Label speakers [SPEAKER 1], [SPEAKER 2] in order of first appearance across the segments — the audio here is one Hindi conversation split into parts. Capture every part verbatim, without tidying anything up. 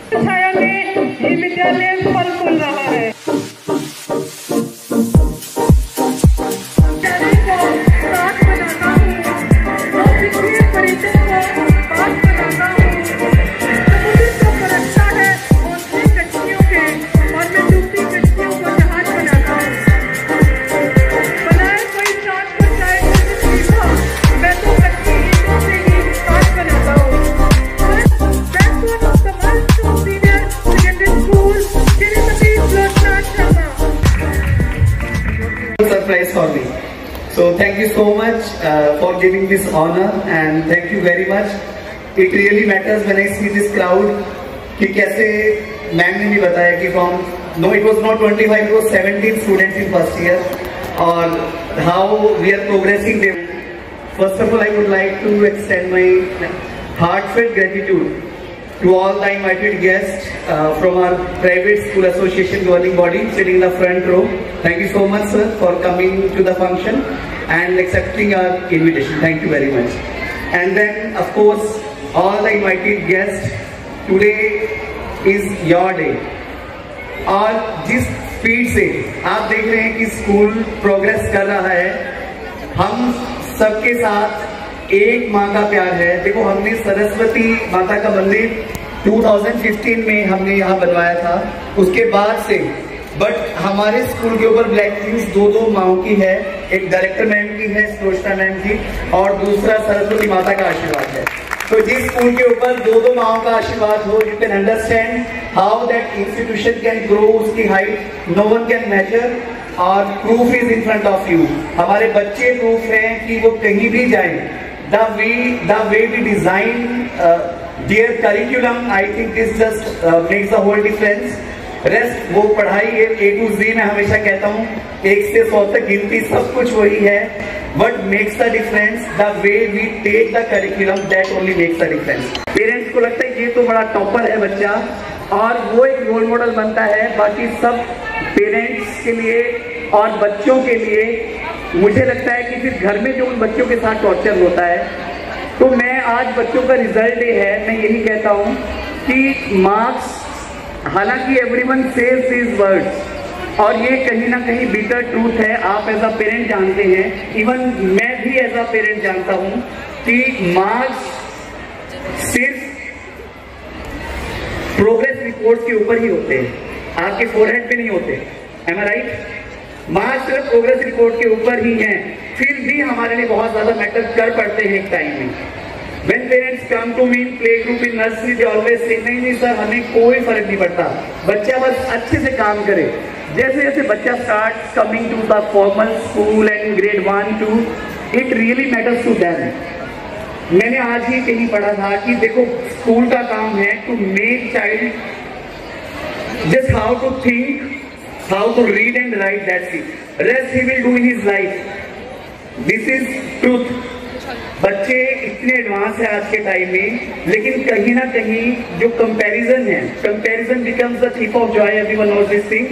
[SPEAKER 1] छाया में ये विद्यालय फल फूल रहा है।
[SPEAKER 2] Surprise for me. So thank you so much uh, for giving this honor and thank you very much. It really matters when I see this crowd कि कैसे मैम ने भी बताया कि from no it was not twenty-five, it was seventeen students in first year और how we are progressing them. First of all, I would like to extend my heartfelt gratitude to all the invited guests uh, from our private school association governing body sitting in the front row. Thank you so much, sir, for coming to the function and accepting our invitation. Thank you very much. And then, of course, all the invited guests, today is your day. और जिस स्पीड से आप देख रहे हैं कि स्कूल प्रोग्रेस कर रहा है, हम सबके साथ एक माँ का प्यार है। देखो, हमने सरस्वती माता का मंदिर दो हज़ार पंद्रह में हमने यहाँ बनवाया था, उसके बाद से बट हमारे स्कूल के ऊपर ब्लेसिंग्स दो दो माओं की है, एक डायरेक्टर मैम की है सुलोचना मैम की और दूसरा सरस्वती माता का आशीर्वाद है। तो जिस स्कूल के ऊपर दो दो माओं का आशीर्वाद हो, you can understand how that institution can grow, उसकी height no one can measure और proof is in front of you. हमारे बच्चे प्रूफ हैं कि वो कहीं भी जाए। The way, the way we design uh, their curriculum, I think this just uh, makes the whole difference. Rest वो पढ़ाई है A to Z, मैं हमेशा कहता हूँ एक से सौ तक गिनती सब कुछ वही है। What makes the difference? The way we take the curriculum, that only makes the difference. Parents को लगता है ये तो बड़ा टॉपर है बच्चा और वो एक रोल मॉडल बनता है। बाकी सब पेरेंट्स के लिए और बच्चों के लिए मुझे लगता है कि फिर घर में जो उन बच्चों के साथ टॉर्चर होता है, तो मैं आज बच्चों का रिजल्ट डे है, मैं यही कहता हूँ कि मार्क्स, हालांकि एवरीवन सेज दिस वर्ड्स और ये कहीं ना कहीं बिटर ट्रूथ है, आप एज अ पेरेंट जानते हैं, इवन मैं भी एज अ पेरेंट जानता हूँ कि मार्क्स सिर्फ प्रोग्रेस रिपोर्ट के ऊपर ही होते हैं, आपके फोरहेड पे नहीं होते। Am I right? मार्क्स सिर्फ प्रोग्रेस रिपोर्ट के ऊपर ही हैं, फिर भी हमारे लिए बहुत ज्यादा मैटर कर पड़ते हैं एक टाइम में। When parents come to me in playgroup in nursery, they always say, नहीं नहीं सर, हमें कोई फर्क नहीं पड़ता, बच्चा बस अच्छे से काम करे। जैसे जैसे बच्चा start coming to the formal school and grade one two, it really matters to them. मैंने आज ही कहीं पढ़ा था कि देखो, स्कूल का काम है to make child just how to think, how to read and write, that's it. Rest he will do in his life. This is truth. बच्चे इतने एडवांस है आज के टाइम में, लेकिन कहीं ना कहीं जो कंपैरिजन है, comparison becomes the thief of joy, everyone knows this thing.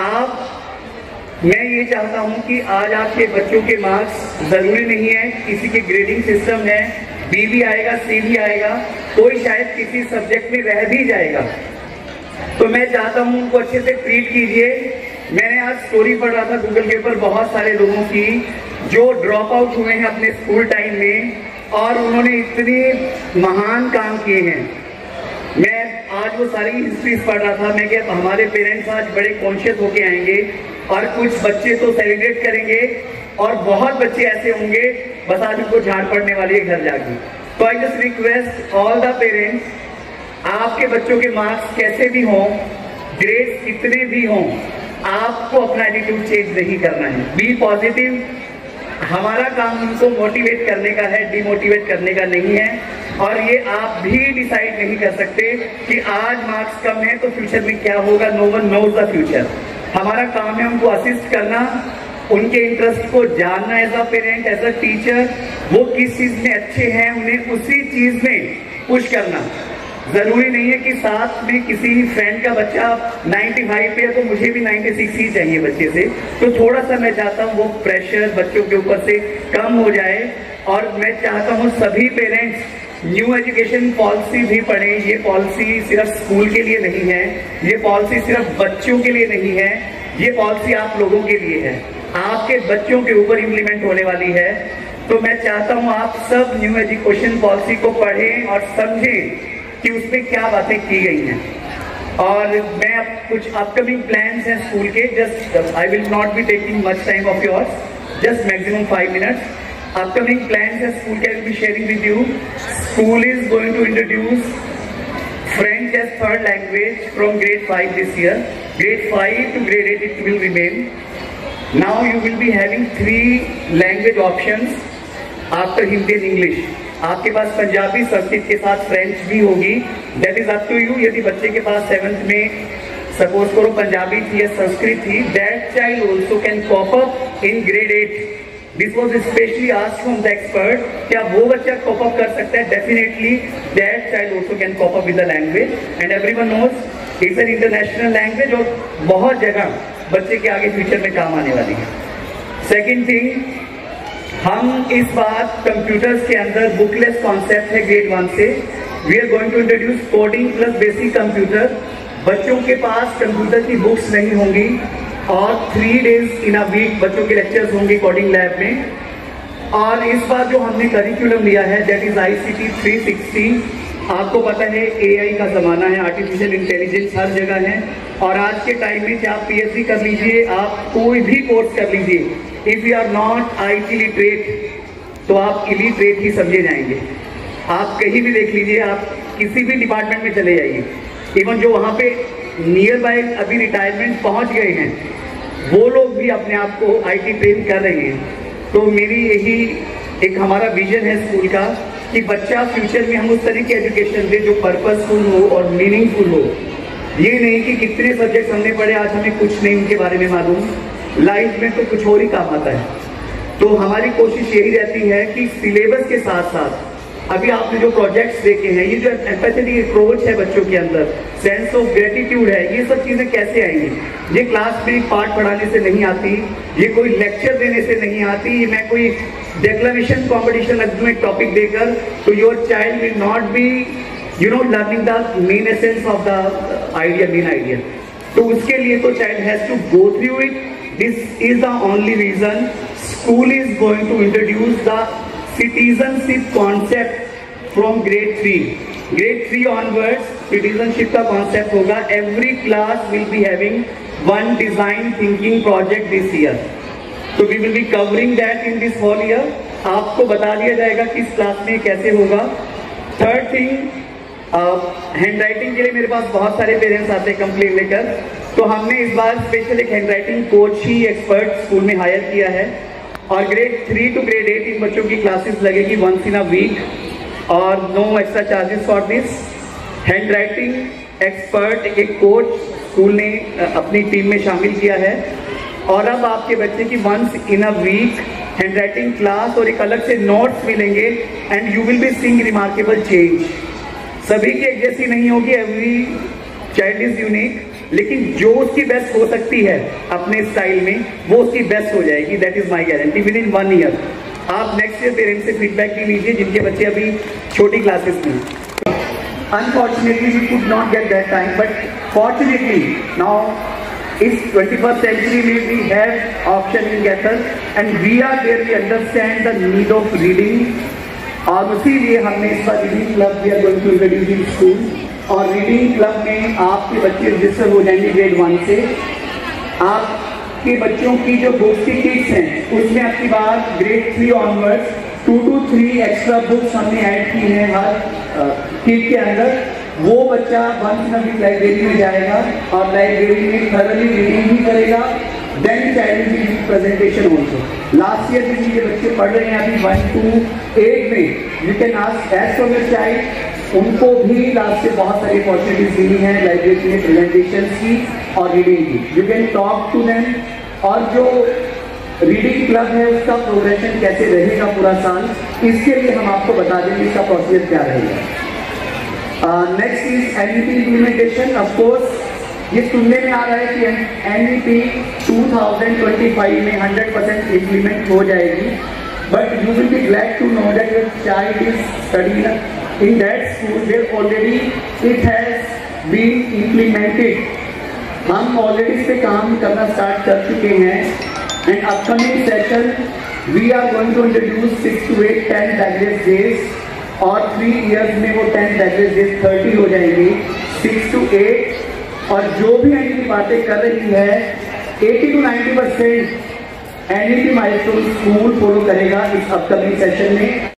[SPEAKER 2] आप, मैं ये चाहता हूँ कि आज आपके बच्चों के मार्क्स जरूरी नहीं है, किसी के ग्रेडिंग सिस्टम है, बी भी आएगा, सी भी आएगा, कोई शायद किसी सब्जेक्ट में रह भी जाएगा, तो मैं चाहता हूं उनको अच्छे से ट्रीट कीजिए। मैंने आज स्टोरी पढ़ रहा था गूगल के ऊपर बहुत सारे लोगों की जो ड्रॉप आउट हुए हैं अपने स्कूल टाइम में और उन्होंने इतने महान काम किए हैं। मैं आज वो सारी हिस्ट्रीज पढ़ रहा था, मैं क्या हमारे पेरेंट्स आज बड़े कॉन्शियस होके आएंगे और कुछ बच्चे तो सेलिब्रेट करेंगे और बहुत बच्चे ऐसे होंगे बस आज उनको झाड़ पड़ने वाली है घर जाके। तो I just request all the parents, आपके बच्चों के मार्क्स कैसे भी हों, ग्रेड्स कितने भी हों, आपको अपना एटीट्यूड चेंज नहीं करना है। Be positive. हमारा काम उनको मोटिवेट करने का है, डिमोटिवेट करने का नहीं है। और ये आप भी डिसाइड नहीं कर सकते कि आज मार्क्स कम है तो फ्यूचर में क्या होगा। No one knows the future. हमारा काम है उनको असिस्ट करना, उनके इंटरेस्ट को जानना as a parent, as a teacher, वो किस चीज में अच्छे हैं उन्हें उसी चीज में पुश करना। जरूरी नहीं है कि साथ में किसी फ्रेंड का बच्चा पचानवे पे है तो मुझे भी छियानवे ही चाहिए बच्चे से। तो थोड़ा सा मैं चाहता हूँ वो प्रेशर बच्चों के ऊपर से कम हो जाए और मैं चाहता हूँ सभी पेरेंट्स न्यू एजुकेशन पॉलिसी भी पढ़े। ये पॉलिसी सिर्फ स्कूल के लिए नहीं है, ये पॉलिसी सिर्फ बच्चों के लिए नहीं है, ये पॉलिसी आप लोगों के लिए है, आपके बच्चों के ऊपर इम्प्लीमेंट होने वाली है। तो मैं चाहता हूं आप सब न्यू एजुकेशन पॉलिसी को पढ़ें और समझें कि उसमें क्या बातें की गई हैं। और मैं अब कुछ अपकमिंग प्लान्स हैं स्कूल के, just I will not be taking much time of yours, just maximum five minutes. Upcoming plans है स्कूल के, I will be sharing with you. School is going to introduce French as third language from grade five this year. Grade five to grade eight it will remain. Now you will be having three language options after Hindi and English. आपके पास पंजाबी संस्कृत के साथ फ्रेंच भी होगी, that is up to you। यदि बच्चे के पास सेवंथ में सपोज करो पंजाबी थी या संस्कृत थी, that child also can cope up in grade eight. This was especially asked from the expert, क्या वो बच्चा cope up कर सकता है? Definitely that child also can cope up with the language, and everyone knows it's an international language और बहुत जगह बच्चे के आगे फ्यूचर में काम आने वाली है। सेकेंड थिंग, हम इस बार कंप्यूटर्स के अंदर बुकलेस कॉन्सेप्ट है ग्रेड वन से, we are going to introduce coding plus basic computer. बच्चों के पास कंप्यूटर की बुक्स नहीं होंगी और three days in a week बच्चों के लेक्चर्स होंगे कोडिंग लैब में। और इस बार जो हमने करिकुलम लिया है that is I C T three sixty. आपको पता है ए आई का ज़माना है, आर्टिफिशियल इंटेलिजेंस हर जगह है, और आज के टाइम में चाहे आप पी एच डी कर लीजिए, आप कोई भी कोर्स कर लीजिए, if you are not I T literate तो आप इलिटरेट ही समझे जाएंगे। आप कहीं भी देख लीजिए, आप किसी भी डिपार्टमेंट में चले जाइए, इवन जो वहाँ पे नियर बाय अभी रिटायरमेंट पहुँच गए हैं वो लोग भी अपने आप को आई टी ट्रेन कर रहे हैं। तो मेरी यही एक हमारा विजन है स्कूल का कि बच्चा फ्यूचर में हम उस तरह की एजुकेशन दे जो पर्पसफुल हो और मीनिंगफुल हो। ये नहीं कि कितने सब्जेक्ट हमने पढ़े आज हमें कुछ नहीं उनके बारे में मालूम, लाइफ में तो कुछ और ही काम आता है। तो हमारी कोशिश यही रहती है कि सिलेबस के साथ साथ अभी आपने जो प्रोजेक्ट्स देखे हैं, ये जो एम्पैथेटिक अप्रोच है बच्चों के अंदर, सेंस ऑफ ग्रेटिट्यूड है, ये सब चीज़ें कैसे आएंगी? ये क्लास में पाठ पढ़ाने से नहीं आती, ये कोई लेक्चर देने से नहीं आती, ये मैं कोई डेक्लेरेशन कॉम्पिटिशन लग दूँ एक टॉपिक देकर, तो your child will not be you know learning the main essence of the idea, main idea. तो उसके लिए तो child has to go through it. This is the only reason school is going to introduce the citizenship concept from grade three. Grade three onwards citizenship का कॉन्सेप्ट होगा। Every class will be having one design thinking project this year, तो we will be covering that in this whole year. आपको बता दिया जाएगा कि इस क्लास में कैसे होगा। थर्ड थिंग, हैंड राइटिंग के लिए मेरे पास बहुत सारे पेरेंट्स आते हैं कंप्लेन लेकर, तो हमने इस बार स्पेशल एक हैंड राइटिंग कोच ही एक्सपर्ट स्कूल में हायर किया है। और grade three to grade eight इन बच्चों की क्लासेस लगेगी वंस इन अ वीक, और no extra charges for this. Handwriting expert एक कोच स्कूल ने अपनी टीम में शामिल किया है, और अब आपके बच्चे की once in a week handwriting class और एक अलग से नोट्स मिलेंगे, and you will be seeing remarkable change. सभी की एक जैसी नहीं होगी, एवरी चाइल्ड इज यूनिक, लेकिन जो उसकी बेस्ट हो सकती है अपने स्टाइल में वो उसकी बेस्ट हो जाएगी। That is my guarantee within one year. आप नेक्स्ट ईयर पेरेंट्स से फीडबैक भी लीजिए जिनके बच्चे अभी छोटी क्लासेस में। Unfortunately we could not get that time, but fortunately now इस ट्वेंटी फर्स्ट सेंचुरी में we have option in gather and we are there, we understand the need of reading, और इसीलिए हमने इस बार reading club we are going to introduce in school. और रीडिंग क्लब में आपके बच्चे रजिस्टर हो जाएंगे ग्रेड वन से। आपके बच्चों की जो बुक्स की किट्स हैं उसमें आपकी बात grade three onwards two to three extra books हमने ऐड की हैं हर किट के अंदर। वो बच्चा once in a week library में जाएगा और लाइब्रेरी में थॉरली रीडिंग भी करेगा, then child will presentation also. Last year जिन ये बच्चे पढ़ रहे हैं अभी वन टू एट में, you can ask as for your child, उनको भी लास्ट से बहुत सारी अपॉर्चुनिटीज मिली हैं लाइब्रेरी में प्रेजेंटेशन की और रीडिंग की। You can talk to them. और जो रीडिंग क्लब है उसका प्रोग्रेशन कैसे रहेगा पूरा साल, इसके लिए हम आपको बता देंगे इसका प्रोसीजर क्या रहेगा। Next is N E P implementation. Of course ये सुनने में आ रहा है कि N E P two thousand twenty five में हंड्रेड परसेंट इम्प्लीमेंट हो जाएगी, but you will be glad to know that your child is studying in that school where already it has been implemented. हम ऑलरेडी इस पे काम करना स्टार्ट कर चुके हैं and upcoming session we are going to introduce six to eight ten language days और थ्री इयर्स में वो टेन लैंग्वेज डेज थर्टी हो जाएंगी, सिक्स टू एट। और जो भी एनईपी बातें कर रही है eighty to ninety percent NEP Milestone school follow करेगा इस अपकमिंग सेशन में।